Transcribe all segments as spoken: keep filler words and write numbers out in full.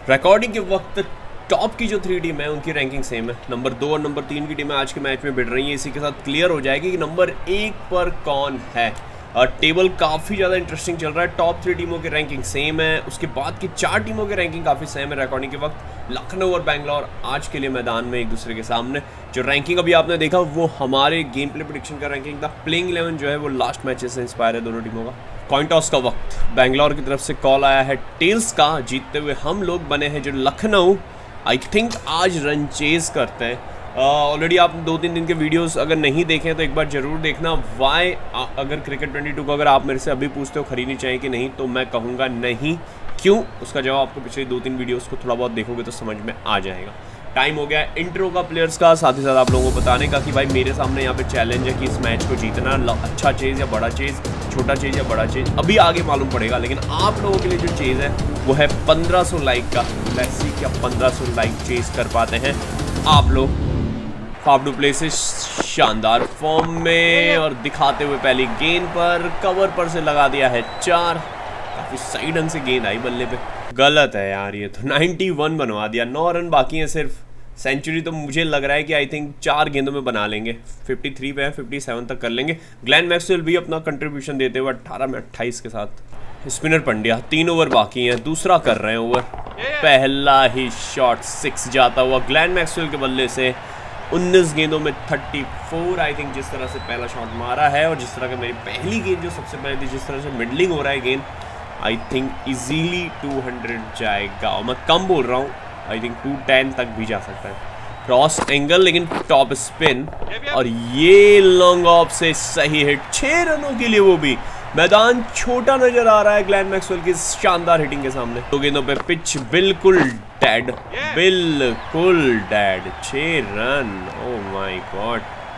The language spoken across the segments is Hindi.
रिकॉर्डिंग के वक्त टॉप की जो थ्री टीम है उनकी रैंकिंग सेम है। नंबर दो और नंबर तीन की टीमें आज के मैच में भिड़ रही हैं। इसी के साथ क्लियर हो जाएगी कि नंबर एक पर कौन है। और टेबल काफ़ी ज़्यादा इंटरेस्टिंग चल रहा है। टॉप थ्री टीमों की रैंकिंग सेम है, उसके बाद की चार टीमों की रैंकिंग काफ़ी सेम है। रिकॉर्डिंग के वक्त लखनऊ और बैंगलोर आज के लिए मैदान में एक दूसरे के सामने। जो रैंकिंग अभी आपने देखा वो हमारे गेम प्ले प्रेडिक्शन का रैंकिंग था। प्लेइंग इलेवन जो है वो लास्ट मैचेस से इंस्पायर है दोनों टीमों का। कॉइन टॉस का वक्त बैंगलोर की तरफ से कॉल आया है टेल्स का। जीतते हुए हम लोग बने हैं जो लखनऊ आई थिंक आज रन चेज करते हैं। ऑलरेडी uh, आप दो तीन दिन के वीडियोस अगर नहीं देखें तो एक बार ज़रूर देखना। वाई अगर क्रिकेट ट्वेंटी टू को अगर आप मेरे से अभी पूछते हो खरीदनी चाहिए कि नहीं, तो मैं कहूँगा नहीं। क्यों? उसका जवाब आपको पिछले दो तीन वीडियोस को थोड़ा बहुत देखोगे तो समझ में आ जाएगा। टाइम हो गया है इंट्रो का, प्लेयर्स का, साथ ही साथ आप लोगों को बताने का कि भाई मेरे सामने यहाँ पे चैलेंज है कि इस मैच को जीतना। अच्छा चेज या बड़ा चेज, छोटा चेज या बड़ा चेज, अभी आगे मालूम पड़ेगा। लेकिन आप लोगों के लिए जो चेज है वो है पंद्रह सौ लाइक का। लेट्स सी क्या पंद्रह सौ लाइक चेज कर पाते हैं आप लोग। फाफ डुप्लेसिस शानदार फॉर्म में और दिखाते हुए पहली गेंद पर कवर पर से लगा दिया है चार। काफी सही ढंग से गेंद आई बल्ले पे। गलत है यार, ये तो इक्यानवे बनवा दिया। नौ रन बाकी हैं सिर्फ। सेंचुरी तो मुझे लग रहा है कि आई थिंक चार गेंदों में बना लेंगे। तिरेपन पे है, सत्तावन तक कर लेंगे। ग्लेन मैक्सवेल भी अपना कंट्रीब्यूशन देते हुए अट्ठारह में अट्ठाईस के साथ। स्पिनर पंड्या तीन ओवर बाकी हैं, दूसरा कर रहे हैं ओवर। पहला ही शॉट सिक्स जाता हुआ ग्लेन मैक्सवेल के बल्ले से। उन्नीस गेंदों में चौंतीस आई थिंक जिस तरह से पहला शॉट मारा है और जिस तरह का मेरी पहली गेंद जो सबसे पहले थी, जिस तरह से मिडलिंग हो रहा है गेंद, आई थिंक इजीली दो सौ जाएगा। और मैं कम बोल रहा हूँ, आई थिंक दो सौ दस तक भी जा सकता है। क्रॉस एंगल लेकिन टॉप स्पिन और ये लॉन्ग ऑफ से सही हिट। छह रनों के लिए वो भी। मैदान छोटा नजर आ रहा है ग्लेन मैक्सवेल की शानदार हिटिंग के सामने। दो गेंदों पे पिच बिल्कुल डेड, बिल्कुल डेड। छह रन, ओह माय गॉड।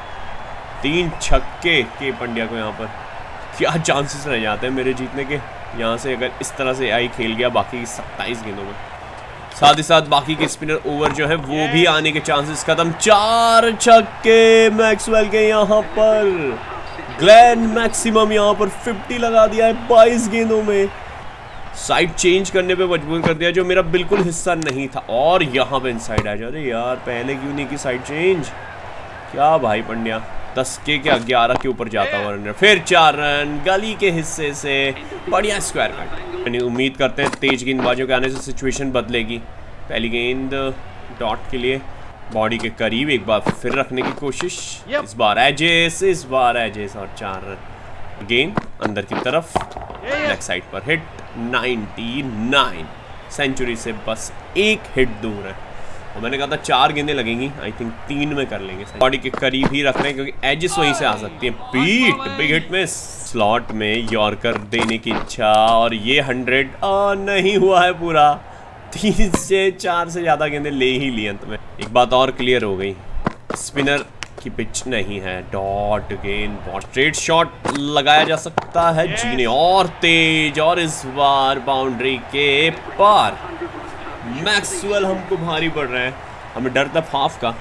तीन छक्के के पंड्या को यहाँ पर क्या चांसेस रह जाते हैं मेरे जीतने के यहाँ से अगर इस तरह से आई खेल गया बाकी सत्ताईस गेंदों में। साथ ही साथ बाकी के स्पिनर ओवर जो है वो भी आने के चांसेस खत्म। चार छक्के मैक्सवेल के यहाँ पर। ग्लेन मैक्सिमम यहाँ पर पचास लगा दिया है बाईस गेंदों में। साइड चेंज करने पे मजबूर कर दिया जो मेरा बिल्कुल हिस्सा नहीं था। और यहाँ पे इनसाइड आ जा रहे यार, पहले क्यों नहीं की साइड चेंज? क्या भाई पंड्या, दस के क्या ग्यारह के ऊपर जाता हुआ रन। फिर चार रन गली के हिस्से से। बढ़िया स्क्वायर कट। उम्मीद करते हैं तेज गेंदबाजों के आने से सिचुएशन बदलेगी। पहली गेंद डॉट के लिए बॉडी के करीब, एक बार फिर रखने की कोशिश। इस बार एजेस, इस बार एजेस और चार रन। गेंद अंदर की तरफ लेग साइड पर हिट। निन्यानवे सेंचुरी से बस एक हिट दूर है। और मैंने कहा था चार गेंदें लगेंगी, आई थिंक तीन में कर लेंगे। बॉडी के करीब ही रख रहे हैं क्योंकि एजेस वहीं से आ सकती है। बीट बिग हिट में स्लॉट में यॉर्कर देने की इच्छा और ये हंड्रेड नहीं हुआ है पूरा। तीन से चार से ज्यादा गेंदें ले ही ली अंत में। एक बात और क्लियर हो गई, स्पिनर की पिच नहीं है। डॉट गेंद बहुत स्ट्रेट शॉट लगाया जा सकता है जी ने, और तेज, और इस बार बाउंड्री के पार। मैक्सवेल हमको भारी पड़ रहे हैं, हमें डर था हाफ का।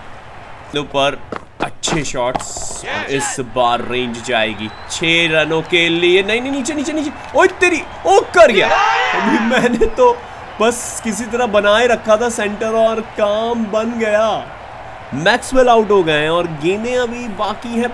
पर अच्छे शॉट्स, इस बार रेंज जाएगी छह रनों के लिए। नहीं नहीं नीचे नीचे नीचे, ओए तेरी, ओ कर गया। अभी मैंने तो बस किसी तरह बनाए रखा था सेंटर और काम बन गया। मैक्सवेल आउट हो गए हैं और गेंदें अभी बाकी हैं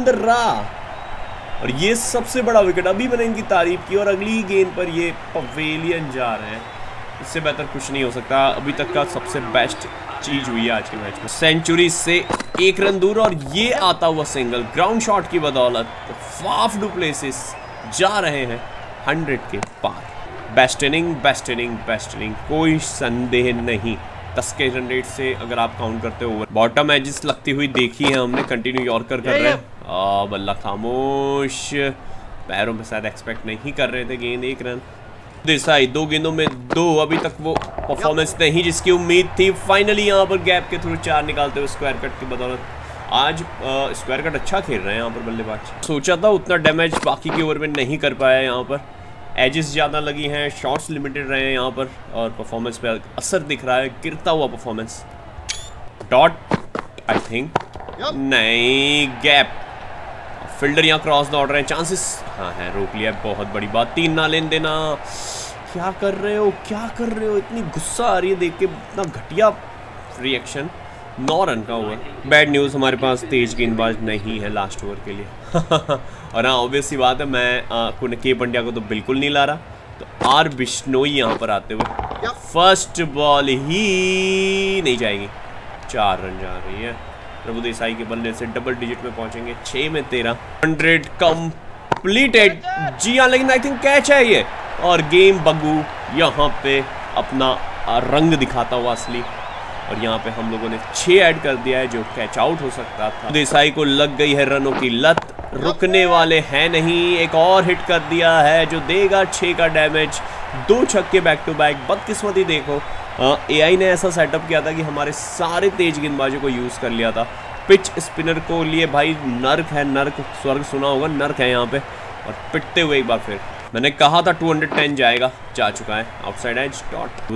पंद्रह। और ये सबसे बड़ा विकेट। अभी मैंने इनकी तारीफ की और अगली गेंद पर ये पवेलियन जा रहे हैं। इससे बेहतर कुछ नहीं हो सकता। अभी तक का सबसे बेस्ट चीज हुई है आज के मैच में। सेंचुरी से एक रन दूर और ये आता हुआ सिंगल ग्राउंड शॉट की बदौलत फाफ डुप्लेसिस जा रहे हैं हंड्रेड के पार। Best inning, best inning, best inning, कोई संदेह नहीं। दस के रन रेट से अगर आप काउंट करते हो। बॉटम एजेस लगती हुई देखी है हमने। कंटिन्यू यॉर्कर कर रहे हैं। आ बल्ला खामोश, पैरों में शायद एक्सपेक्ट नहीं कर रहे थे गेंद। एक रन देसाई, दो गेंदों में दो। अभी तक वो परफॉर्मेंस नहीं जिसकी उम्मीद थी। फाइनली यहाँ पर गैप के थ्रू चार निकालते हुए स्क्वायर कट की बदौलत आज स्क्वायर कट अच्छा खेल रहे हैं यहाँ पर बल्लेबाज। सोचा था उतना डैमेज बाकी के ओवर में नहीं कर पाया। यहाँ पर एजेस ज़्यादा लगी हैं, शॉट्स लिमिटेड रहे हैं यहाँ पर और परफॉर्मेंस पे असर दिख रहा है, गिरता हुआ परफॉर्मेंस। डॉट आई थिंक नहीं, गैप। फील्डर यहाँ क्रॉस दौड़ रहे हैं, चांसेस हाँ है, रोक लिया। बहुत बड़ी बात, तीन ना लेन देना। क्या कर रहे हो, क्या कर रहे हो? इतनी गुस्सा आ रही है देख के, इतना घटिया रिएक्शन। नौ रन का हुआ। बैड न्यूज़, हमारे पास तेज गेंदबाज नहीं है लास्ट ओवर के लिए। और हाँ, ऑब्वियस सी बात है, मैं के पंड्या को तो बिल्कुल नहीं ला रहा, तो आर बिश्नोई यहाँ पर आते हुए फर्स्ट बॉल ही नहीं जाएगी, चार रन जा रही है। प्रभु देसाई के बल्ले से डबल डिजिट में पहुंचेंगे, छः में तेरह, हंड्रेड कंप्लीटेड। जी हाँ, लेकिन आई थिंक कैच है ये, और गेम बग्गू यहाँ पे अपना रंग दिखाता हुआ असली। और यहाँ पे हम लोगों ने छः ऐड कर दिया है, जो कैच आउट हो सकता था। देसाई को लग गई है रनों की लत, रुकने वाले हैं नहीं। एक और हिट कर दिया है जो देगा छः का डैमेज। दो छक्के बैक टू बैक। बदकिस्मती देखो, एआई ने ऐसा सेटअप किया था कि हमारे सारे तेज गेंदबाजों को यूज़ कर लिया था। पिच स्पिनर को लिए भाई नर्क है, नर्क, स्वर्ग सुना होगा, नर्क है यहाँ पे। और पिटते हुए एक बार फिर मैंने कहा था दो सौ दस जाएगा, जा चुका है। Outside edge dot.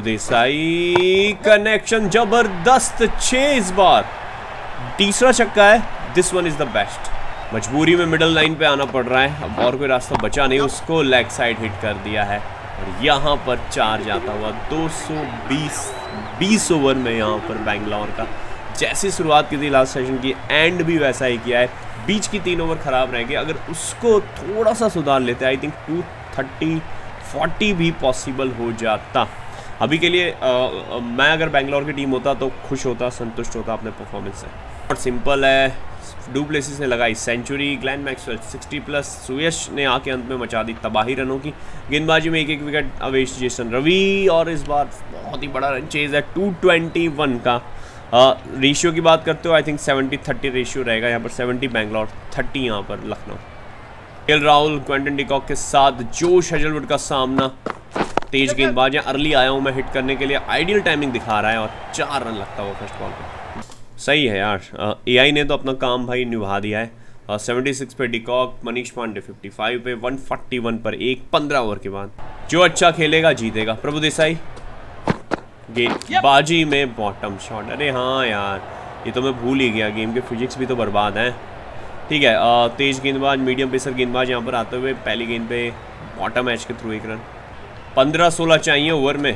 Desai connection जबरदस्त, छः इस बार, तीसरा छक्का है। This one is the best. मजबूरी में मिडल लाइन पे आना पड़ रहा है, अब और कोई रास्ता बचा नहीं, उसको लेग साइड हिट कर दिया है। और यहाँ पर चार जाता हुआ दो सौ बीस, बीस ओवर में यहाँ पर बैंगलोर का जैसी शुरुआत की थी लास्ट सेशन की, एंड भी वैसा ही किया है। बीच की तीन ओवर खराब रह गए, अगर उसको थोड़ा सा सुधार लेते I think two thirty forty भी पॉसिबल हो जाता। अभी के लिए आ, आ, मैं अगर बैंगलोर की टीम होता तो खुश होता, संतुष्ट होता अपने परफॉर्मेंस से। और सिंपल है, डू प्लेसिस ने लगाई century, Glenn Maxwell sixty plus, Suyash ने आके अंत में मचा दी तबाही रनों की। गेंदबाजी में एक एक विकेट अवेश जेसन रवि, और इस बार बहुत ही बड़ा रन चेज है टू ट्वेंटी वन का। रेशियो uh, की बात करते हो, I think seventy thirty ratio रहेगा यहाँ पर, सेवेंटी बैंगलोर, थर्टी यहाँ पर Lucknow. KL Rahul, Quinton de Kock के साथ जोश हेजलवुड का सामना। तेज गेंदबाज है, अर्ली आया हूँ मैं हिट करने के लिए, आइडियल टाइमिंग दिखा रहा है, और चार रन लगता हुआ फर्स्ट बॉल पे। सही है यार, एआई ने तो अपना काम भाई निभा दिया है। सेवेंटी सिक्स पे de Kock, Manish Pandey fifty five पे, वन फोर्टी वन पर एक, पंद्रह ओवर के बाद। जो अच्छा खेलेगा जीतेगा। प्रभु देसाई गेंदबाजी में बॉटम शॉट, अरे हाँ यार, ये तो मैं भूल ही गया, गेम के फिजिक्स भी तो बर्बाद हैं। ठीक है, आ, तेज गेंदबाज, मीडियम पेसर गेंदबाज यहाँ पर आते हुए पहली गेंद पे बॉटम एज के थ्रू एक रन। पंद्रह सोलह चाहिए ओवर में।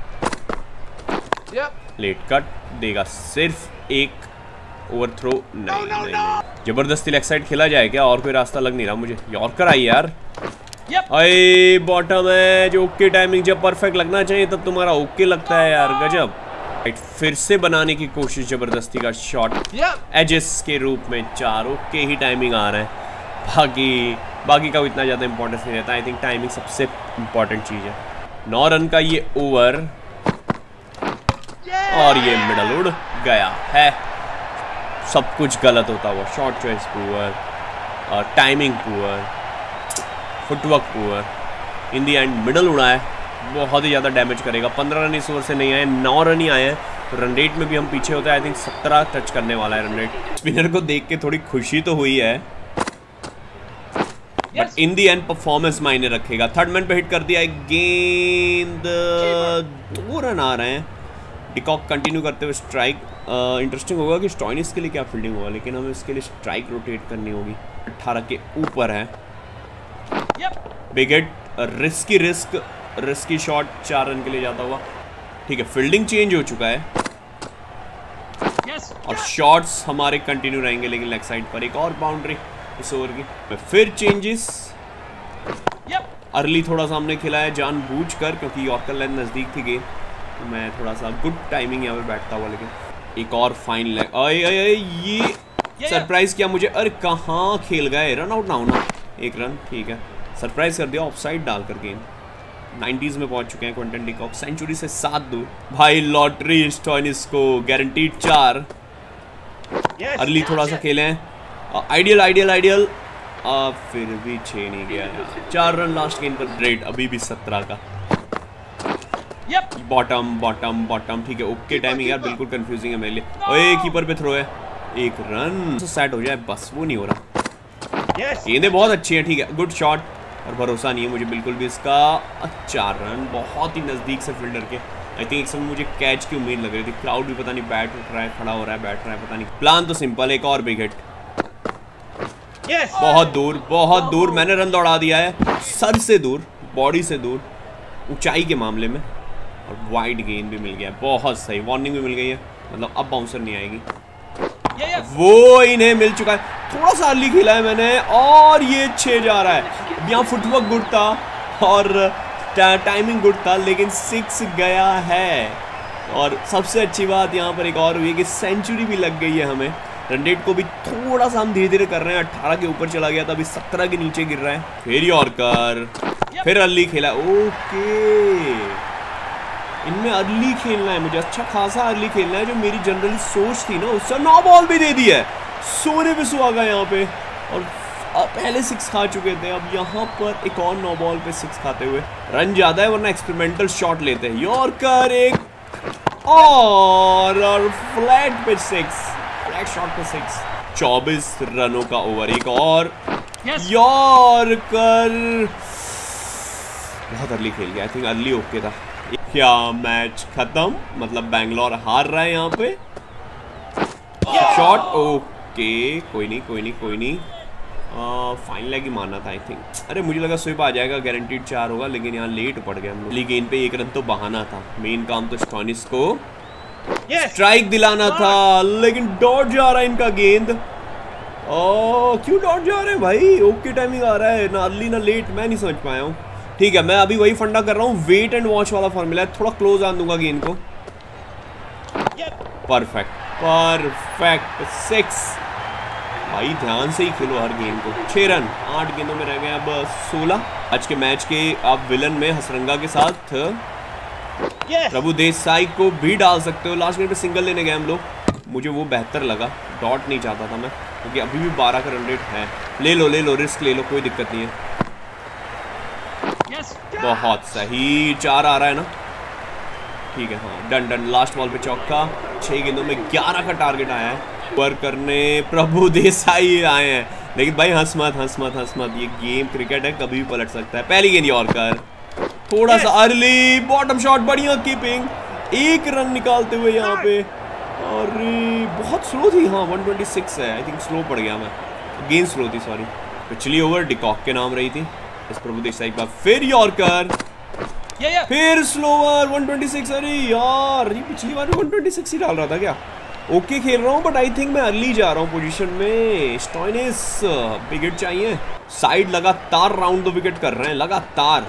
लेट कट देगा सिर्फ एक ओवर थ्रो, नहीं, no, no, नहीं, नहीं। जबरदस्ती लेग साइड खेला जाए क्या? और कोई रास्ता लग नहीं रहा मुझे। यॉर्कर आई यार, अरे बॉटम है, जो ओके टाइमिंग, जब परफेक्ट लगना चाहिए तब तुम्हारा ओके लगता है यार, गजब। राइट, फिर से बनाने की कोशिश, जबरदस्ती का शॉट एजेस के रूप में, चार ओके ही टाइमिंग आ रहा है। बाकी बाकी का इतना ज़्यादा इंपॉर्टेंस नहीं रहता, आई थिंक टाइमिंग सबसे इम्पॉर्टेंट चीज़ है। नौ रन का ये ओवर, और ये मिडल उड़ गया है। सब कुछ गलत होता हुआ, short choice poor, timing poor, footwork poor, in the end middle उड़ा है, बहुत ही ज़्यादा डैमेज करेगा। पंद्रह रन इस ओवर से नहीं आए, नौ रन ही आए हैं। रन रेट में भी हम पीछे होते हैं, आई थिंक सत्रह टच करने वाला है रन रेट। स्पिनर को देख के थोड़ी खुशी तो हुई है, but in the end performance मायने रखेगा। थर्ड मैन पे हिट कर दिया एक गेंद, दो रन आ रहे हैं। डिकॉक कंटिन्यू करते हुए स्ट्राइक। इंटरेस्टिंग होगा कि स्टॉइनिस के लिए क्या फील्डिंग होगा, लेकिन हमें इसके लिए स्ट्राइक रोटेट करनी होगी। अट्ठारह के ऊपर है। Big hit, risky risk risky shot, चार रन के लिए जाता हुआ। ठीक है, फील्डिंग चेंज हो चुका है, yes, और शॉट्स हमारे कंटिन्यू रहेंगे, लेकिन लेग साइड पर एक और बाउंड्री इस ओवर की। फिर चेंजेस, अर्ली थोड़ा सा हमने खिलाया जानबूझकर, क्योंकि यॉर्कर लाइन नज़दीक थी गेंद, तो मैं थोड़ा सा गुड टाइमिंग यहाँ पे बैठता हुआ। लेकिन एक और फाइन लेग, अरे अरे ये सरप्राइज किया मुझे। अरे कहाँ खेल गए, रन आउट ना होना, एक रन, ठीक है, सरप्राइज कर दिया ऑफसाइड डालकर। गेंद नाइंटीज़ में पहुंच चुके हैं क्विंटन डिकॉक, सेंचुरी से सात दूर। भाई लॉटरी स्टॉइनिस को गारंटीड चार। yes, अर्ली थोड़ा सा खेले हैं, आइडियल आइडियल आइडियल, फिर भी छः नहीं गया यार। चार रन लास्ट गेंद पर, रेट अभी भी सत्रह का। बॉटम बॉटम बॉटम, ठीक है, ओके टाइमिंग यार, बिल्कुल कंफ्यूजिंग है मेरे लिए। ओए कीपर पे थ्रो है, एक रन सेट हो जाए बस, वो नहीं हो रहा। गेंदें बहुत अच्छी है, ठीक है, गुड शॉट, और भरोसा नहीं है मुझे बिल्कुल भी इसका। चार रन, बहुत ही नज़दीक से फील्डर के। आई थिंक एक समय मुझे कैच की उम्मीद लग रही थी। क्राउड भी पता नहीं बैट उठ रहा है, खड़ा हो रहा है, बैठ रहा है, पता नहीं। प्लान तो सिंपल, एक और बिग हिट, बहुत दूर बहुत दूर, मैंने रन दौड़ा दिया है, सर से दूर, बॉडी से दूर। ऊंचाई के मामले में, और वाइड गेंद भी मिल गया, बहुत सही, वार्निंग भी मिल गई है, मतलब अब बाउंसर नहीं आएगी। वो इन्हें मिल चुका है, थोड़ा सा अर्ली खेला है मैंने और ये छह जा रहा है। यहाँ फुटवर्क गुड था और टाइमिंग गुड था, लेकिन सिक्स गया है। और सबसे अच्छी बात यहाँ पर एक और हुई है कि सेंचुरी भी लग गई है हमें। रन रेट को भी थोड़ा सा हम धीरे धीरे कर रहे हैं, अठारह के ऊपर चला गया था, अभी सत्रह के नीचे गिर रहा है। फिर यॉर्कर, फिर अर्ली खेला, ओके इनमें अर्ली खेलना है मुझे, अच्छा खासा अर्ली खेलना है, जो मेरी जनरली सोच थी ना उससे। नो बॉल भी दे दी है, सोने पे सुहागा यहाँ पे, और पहले सिक्स खा चुके थे, अब यहाँ पर एक और नो बॉल पे सिक्स खाते हुए। रन ज्यादा है वरना एक्सपेरिमेंटल शॉट लेते हैं। यॉर्कर एक और, और फ्लैट पे सिक्स, फ्लैट शॉट पे सिक्स। चौबीस रनों का ओवर, एक और यॉर्कर, बहुत अर्ली खेल गया, आई थिंक अर्ली ओके था। क्या मैच खत्म, मतलब बैंगलोर हार रहा है यहाँ पे। शॉट ओके, कोई नहीं कोई नहीं कोई नहीं, फाइन लेग ही मारना था आई थिंक। अरे मुझे लगा स्विप आ जाएगा, गारंटीड चार होगा, लेकिन यहाँ लेट पड़ गया हम लोग। गेंद पे एक रन तो बहाना था, मेन काम तो स्टॉइनिस को स्ट्राइक दिलाना था, लेकिन डॉट जा रहा है इनका गेंद। ओ क्यों डॉट जा रहे हैं भाई, ओके टाइमिंग आ रहा है, ना अर्ली ना लेट, मैं नहीं समझ पाया हूँ। ठीक है, मैं अभी वही फंडा कर रहा हूँ, वेट एंड वॉच वाला फॉर्मूला है, थोड़ा क्लोज आन दूंगा गेंद को। परफेक्ट परफेक्ट सिक्स, भाई ध्यान से ही खेलो हर गेंद को। छह रन, आठ गेंदों में रह गए अब सोलह। आज के मैच के आप विलन में हसरंगा के साथ प्रभु देसाई को भी डाल सकते हो। लास्ट गेंद पे सिंगल लेने गए हम लोग, मुझे वो बेहतर लगा, डॉट नहीं चाहता था मैं, क्योंकि अभी भी बारह का रन रेट है। ले लो ले लो, रिस्क ले लो, कोई दिक्कत नहीं है। बहुत सही, चार आ रहा है ना, ठीक है, हाँ डन डन। लास्ट बॉल पे चौका, छह गेंदों में ग्यारह का टारगेट आया है। पर करने प्रभु देसाई आए हैं, लेकिन भाई हंस मत हंस मत हंस मत, ये गेम क्रिकेट है, कभी भी पलट सकता है। पहली गेंद यॉर्कर, थोड़ा सा अर्ली, बॉटम शॉट, बढ़िया कीपिंग, एक रन निकालते हुए यहाँ पे। और बहुत स्लो थी, हाँ वन ट्वेंटी सिक्स है, आई थिंक स्लो पड़ गया मैं, गेंद स्लो थी सॉरी। पिछली ओवर डिकॉक के नाम रही थी इस प्रभु देसाई का। फिर यॉर्कर, yeah, yeah. फिर स्लोवर वन ट्वेंटी सिक्स, अरे यार ये पिछली बार वन ट्वेंटी सिक्स ही डाल रहा था क्या। ओके okay, खेल रहा हूँ, बट आई थिंक मैं अर्ली जा रहा हूँ पोजीशन में। स्टॉइनिस विकेट चाहिए, साइड लगातार राउंड दो विकेट कर रहे हैं लगातार।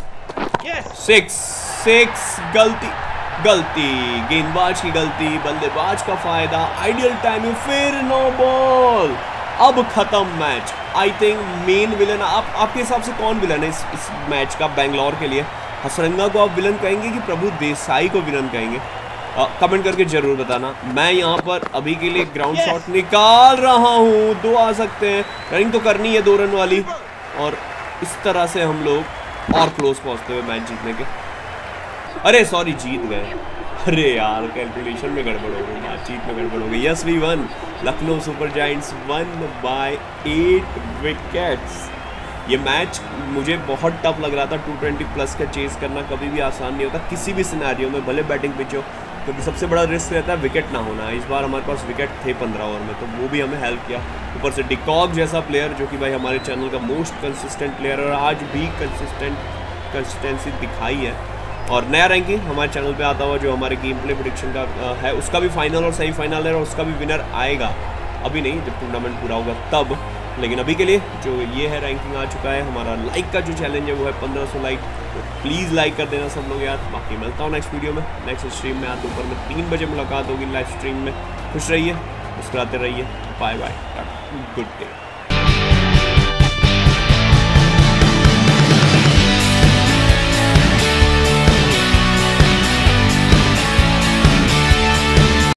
सिक्स सिक्स, गलती गलती, गेंदबाज की गलती, बल्लेबाज का फायदा, आइडियल टाइमिंग, फिर नो बॉल। अब खत्म match. I think main villain, आप आपके हिसाब से कौन विलन है इस, इस मैच का बैंगलोर के लिए? हसरंगा को आप विलन कहेंगे कि प्रभु देसाई को विलन कहेंगे? कमेंट करके जरूर बताना। मैं यहाँ पर अभी के लिए ग्राउंड yes. शॉट निकाल रहा हूँ, दो आ सकते हैं, रनिंग तो करनी है दो रन वाली, और इस तरह से हम लोग और क्लोज पहुँचते हुए मैच जीतने के। अरे सॉरी, जीत गए। अरे यार कैलकुलेशन में गड़बड़ हो गई, बातचीत में गड़बड़ हो गई। Yes we won, Lucknow super giants won by eight wickets. ये मैच मुझे बहुत टफ लग रहा था, टू ट्वेंटी प्लस का चेस करना कभी भी आसान नहीं होता किसी भी सिनेरियो में, भले बैटिंग पिच हो, क्योंकि सबसे बड़ा रिस्क रहता है विकेट ना होना। इस बार हमारे पास विकेट थे पंद्रह ओवर में, तो वो भी हमें हेल्प किया। ऊपर से डिकॉक जैसा प्लेयर, जो कि भाई हमारे चैनल का मोस्ट कंसिस्टेंट प्लेयर, और आज भी कंसिस्टेंट कंसिस्टेंसी दिखाई है। और नया रैंकिंग हमारे चैनल पे आता हुआ जो हमारे गेम प्ले प्रेडिक्शन का है, उसका भी फाइनल और सेमीफाइनल है, और उसका भी विनर आएगा। अभी नहीं, जब टूर्नामेंट पूरा होगा तब। लेकिन अभी के लिए जो ये है रैंकिंग आ चुका है। हमारा लाइक का जो चैलेंज है वो है पंद्रह सौ लाइक, तो प्लीज़ लाइक कर देना सब लोग यार। बाकी मिलता हूँ नेक्स्ट वीडियो में, नेक्स्ट स्ट्रीम में। आज दोपहर में तीन बजे मुलाकात होगी लाइव स्ट्रीम में। खुश रहिए, मुस्कुराते रहिए, बाय बाय, गुड डे।